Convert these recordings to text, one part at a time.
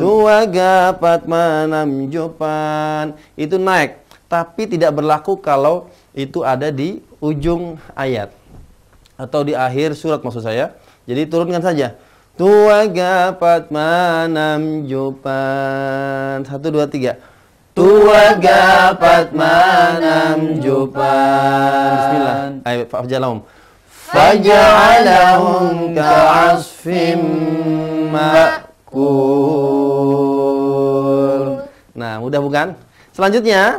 Tua gapat manam jopan. Itu naik, tapi tidak berlaku kalau itu ada di ujung ayat atau di akhir surat maksud saya. Jadi turunkan saja. Tua gapat manam jopan. 1, 2, 3. Tua gapat manam jopan. Bismillah. Ayo fa'jalahum. Faja'alahum ka'asfim ma'kul. Nah, mudah bukan? Selanjutnya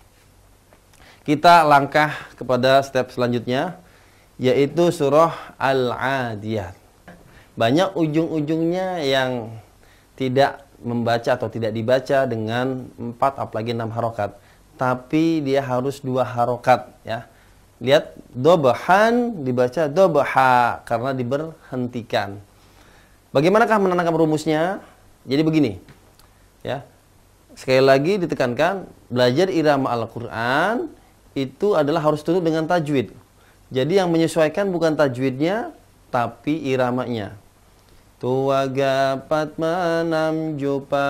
kita langkah kepada step selanjutnya, yaitu surah Al-Adiyat. Banyak ujung-ujungnya yang tidak membaca atau tidak dibaca dengan 4 apalagi 6 harokat. Tapi dia harus 2 harokat ya. Lihat, dobhan dibaca dobha karena diberhentikan. Bagaimanakah menanamkan rumusnya? Jadi begini ya. Sekali lagi ditekankan, belajar irama Al-Quran itu adalah harus tunduk dengan tajwid. Jadi yang menyesuaikan bukan tajwidnya, tapi iramanya. Tua gapat manam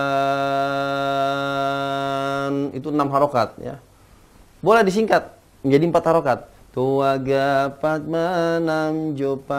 jopan. Itu 6 harokat ya. Boleh disingkat menjadi 4 harokat. Tua gapat manam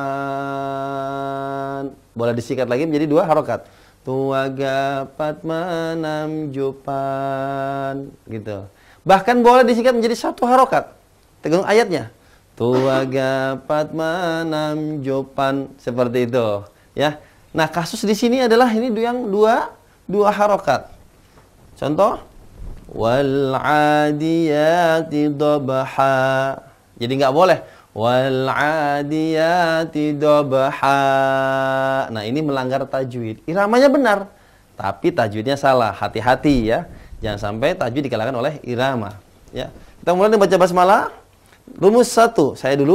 jopan. Boleh disingkat lagi menjadi 2 harokat. Tua gapat manam jopan. Gitu. Bahkan boleh disingkat menjadi 1 harokat. Tergantung ayatnya. Tua gapat manam jopan. Seperti itu ya. Nah, kasus di sini adalah ini yang dua harokat. Contoh, wal adiyati dobha. Jadi nggak boleh wal adiyati dobha. Nah, ini melanggar tajwid. Iramanya benar, tapi tajwidnya salah. Hati-hati ya, jangan sampai tajwid dikalahkan oleh irama. Ya, kita mulai baca basmalah. Rumus 1, saya dulu.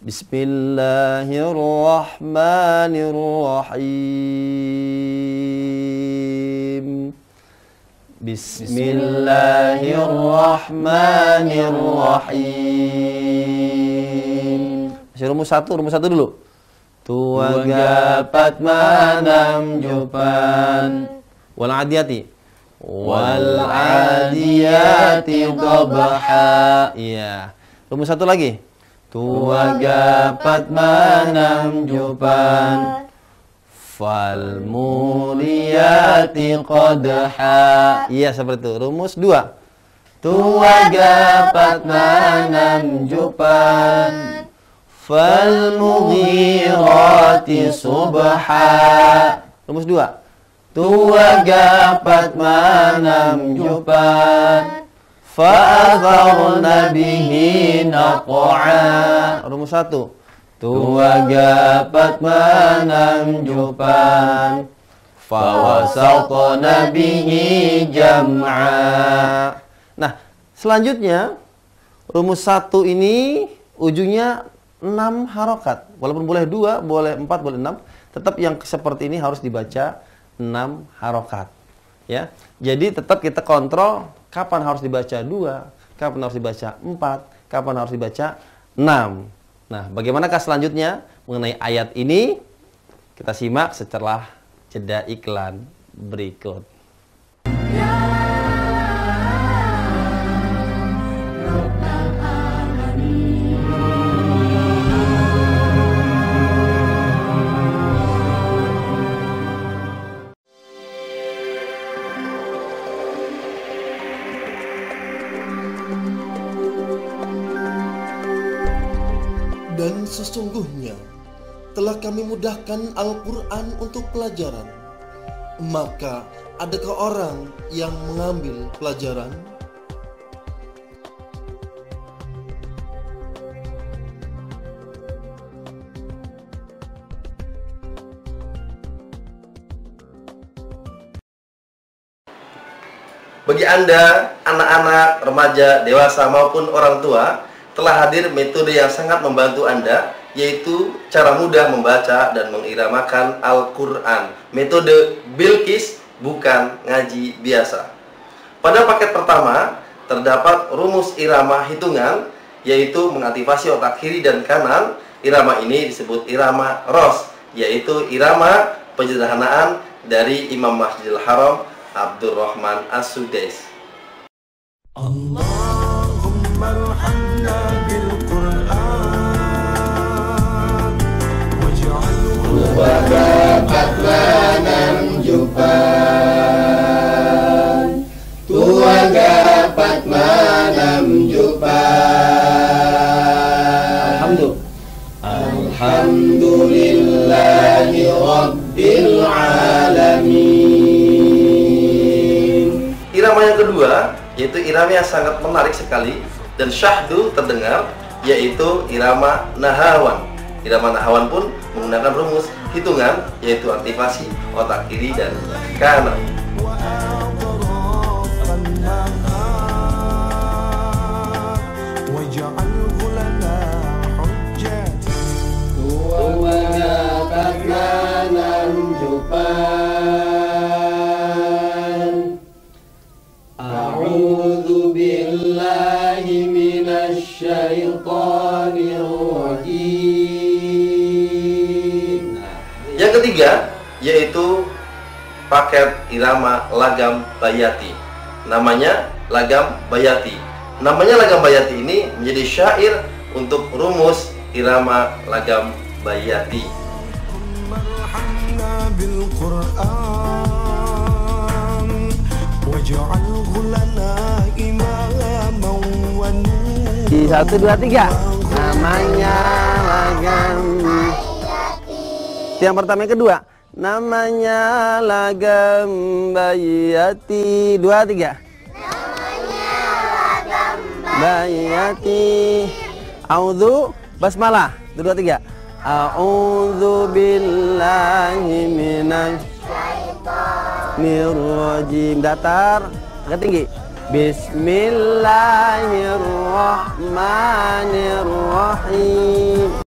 Bismillahirrahmanirrahim. Bismillahirrahmanirrahim. Masih rumus 1 dulu. Tua gapat manam jopan. Wal adiyati. Wal adiyati dobha. Iya. Rumus 1 lagi. Tua gapat manam jopan. Fal muriyati qadha. Iya, seperti itu. Rumus 2. Tua gapat manam jopan. Fal mughirati subha. Rumus 2. Tua gapat manam jopan. Fa'atharna bihi naq'a. Rumus 1. Tua gapat manam jopan. Fawasatna bihi jam'a. Nah, selanjutnya rumus 1 ini ujungnya 6 harokat. Walaupun boleh 2, boleh 4, boleh 6, tetap yang seperti ini harus dibaca 6 harokat. Ya. Jadi tetap kita kontrol kapan harus dibaca 2, kapan harus dibaca 4, kapan harus dibaca 6. Nah, bagaimanakah selanjutnya mengenai ayat ini? Kita simak setelah jeda iklan berikut. Dan sesungguhnya telah kami mudahkan Al-Quran untuk pelajaran. Maka adakah orang yang mengambil pelajaran? Bagi Anda, anak-anak, remaja, dewasa maupun orang tua, telah hadir metode yang sangat membantu Anda, yaitu cara mudah membaca dan mengiramakan Al-Quran. Metode Bilqis, bukan ngaji biasa. Pada paket pertama, terdapat rumus irama hitungan, yaitu mengaktifasi otak kiri dan kanan. Irama ini disebut irama ros, yaitu irama penyederhanaan dari Imam Masjidil Haram Abdurrahman As-Sudais. Allahumma arhamna bil Qur'an waj'alhu dapat menam jupan, tua dapat menam jupan. Alhamdulillahi Rabbil Alamin. Irama yang kedua yaitu irama yang sangat menarik sekali dan syahdu terdengar, yaitu irama nahawan. Irama nahawan pun menggunakan rumus hitungan, yaitu aktivasi otak kiri dan kanan. A'udzu billahi minasy syaithanir rajim. Yang ketiga yaitu paket irama lagam bayati. Namanya lagam bayati. Namanya lagam bayati ini menjadi syair untuk rumus irama lagam bayati. Di 1, 2, 3. Namanya lagam. Yang pertama, yang kedua. Namanya lagam bayati. 2, 3. Namanya lagam bayati. A'udzu basmalah. 2, 3. A'udzu billahi minasy syaitonir rajim. Datar, agak tinggi. Bismillahirrahmanirrahim.